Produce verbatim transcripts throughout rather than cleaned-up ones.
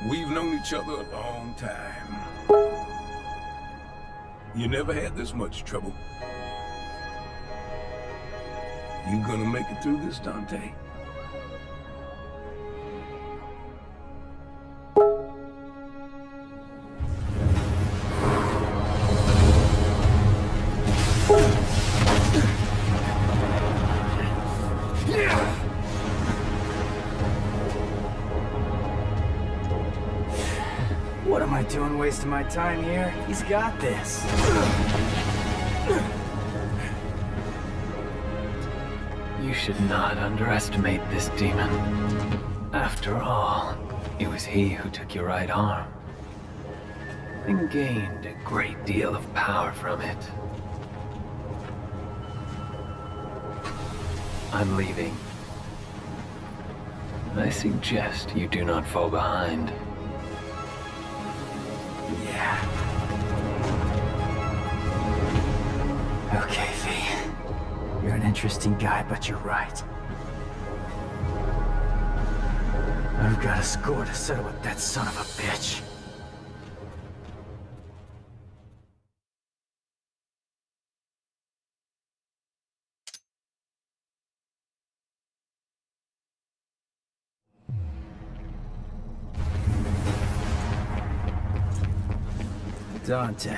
We've known each other a long time. You never had this much trouble. You gonna make it through this, Dante? What am I doing wasting my time here? He's got this. You should not underestimate this demon. After all, it was he who took your right arm and gained a great deal of power from it. I'm leaving. I suggest you do not fall behind. Yeah. Okay, V. You're an interesting guy, but you're right. I've got a score to settle with that son of a bitch. Dante.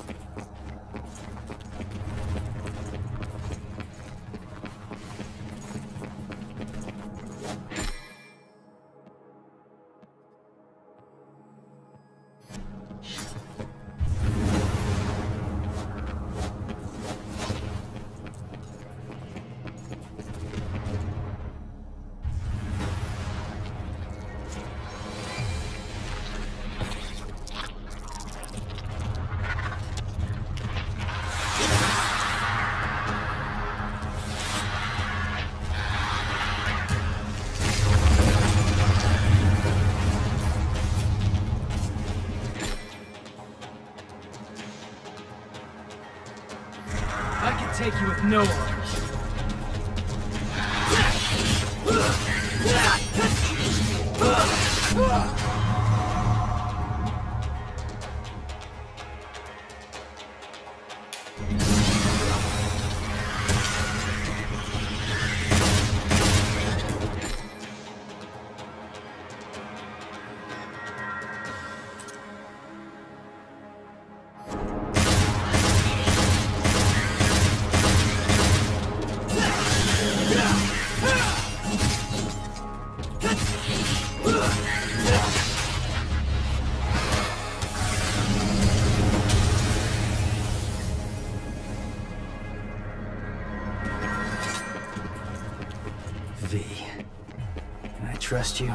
Take you with no arms. V, can I trust you?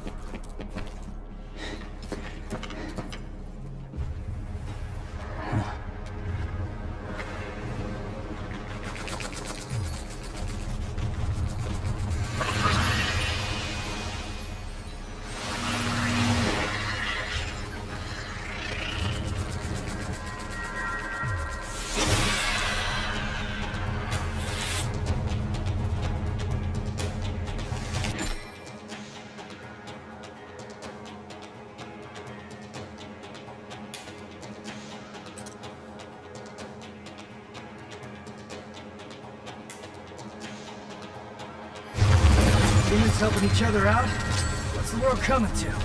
Humans helping each other out? What's the world coming to?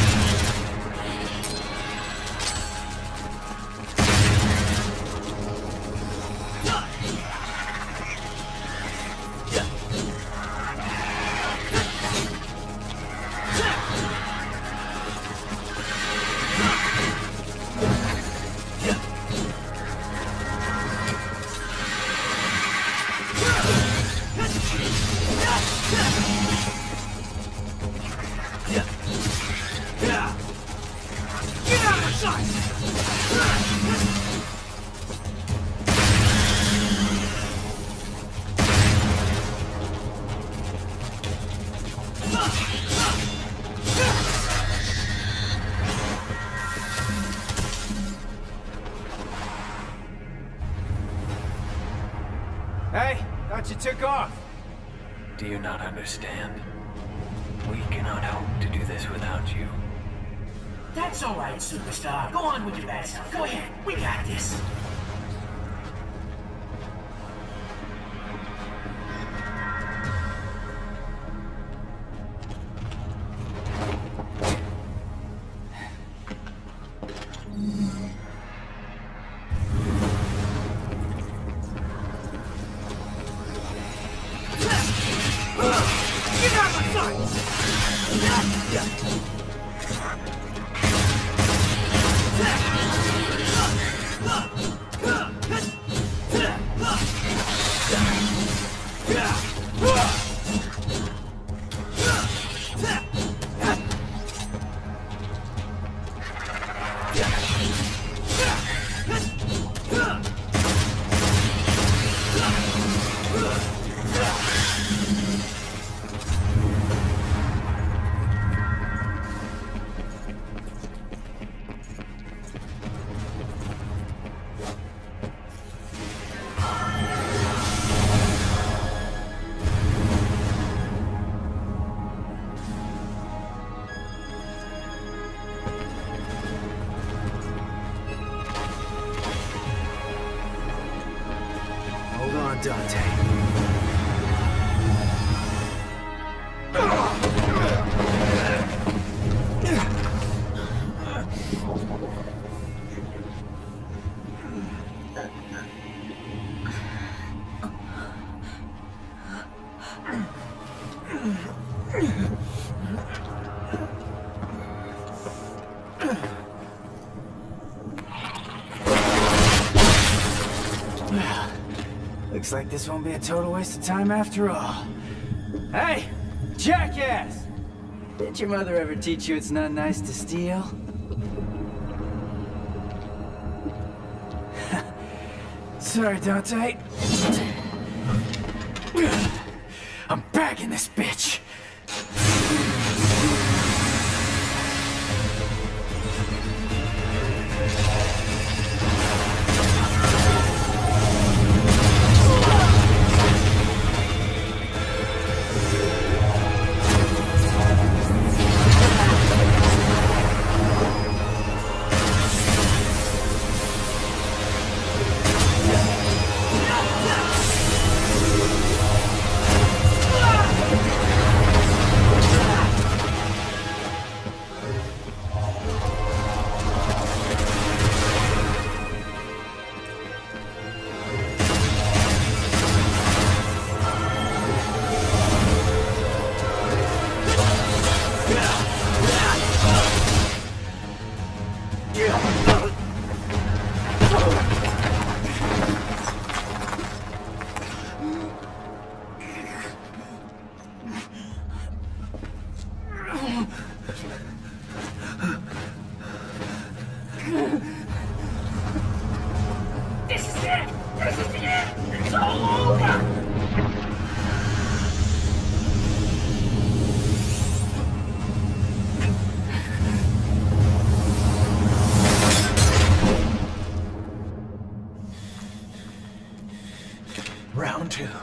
Hey, thought you took off. Do you not understand? We cannot hope to do this without you. That's all right, superstar. Go on with your bad stuff. Go ahead. We got this. Dante. Looks like this won't be a total waste of time after all. Hey! Jackass! Did your mother ever teach you it's not nice to steal? Sorry, Dante. I'm back in this bitch! This is it! This is it! It's all over! Round two.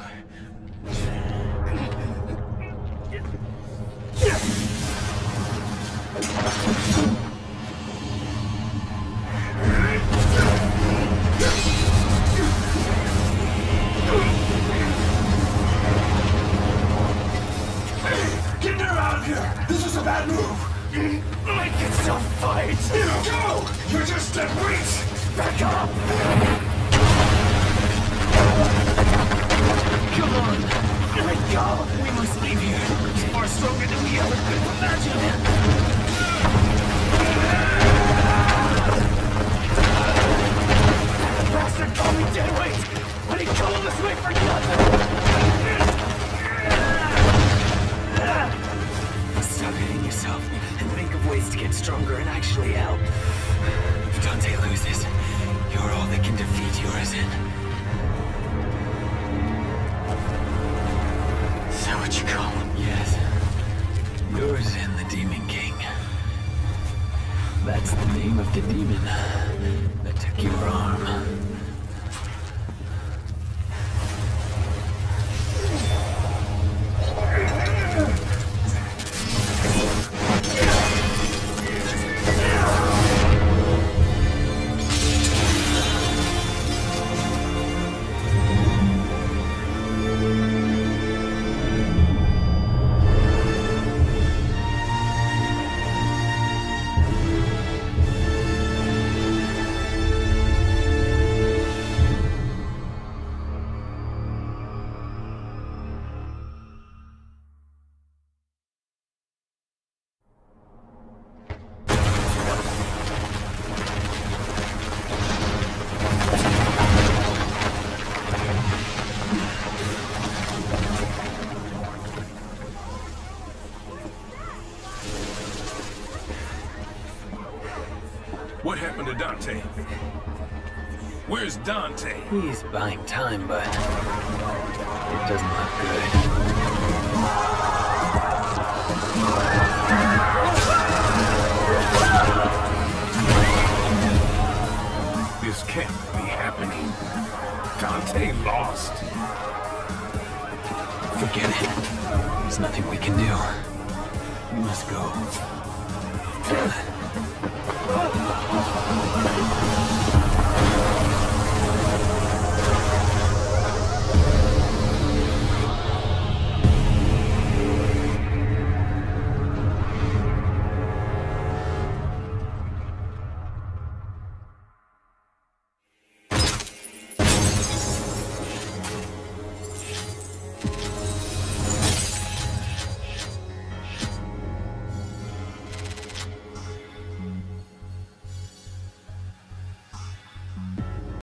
Get her out of here! This is a bad move! Make yourself fight! Go! You're just a breach! Back up! Come on! Let go! We must leave here. It's far stronger than we ever could imagine. That bastard called me dead weight, but he called us away for nothing! Stop hitting yourself and think of ways to get stronger and actually help. If Dante loses, you're all that can defeat Urizen. Is that what you call him? Yes. Urizen, the Demon King. That's the name of the demon that took your arm. What happened to Dante? Where's Dante? He's buying time, but it doesn't look good.